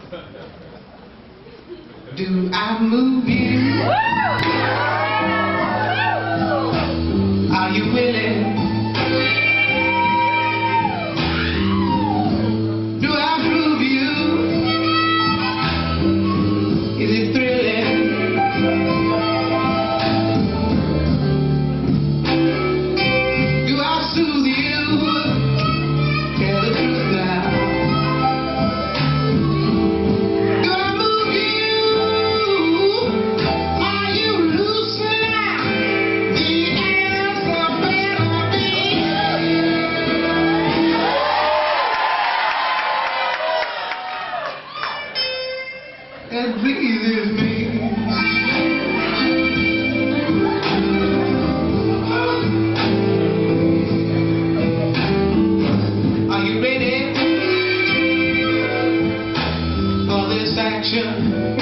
Do I move you? Are you willing? Do I prove you? Is it thrilling? Do I soothe you? Tell the truth now. Do I move you? Are you loose now? The answer better be. That pleases me. Are you ready for this action?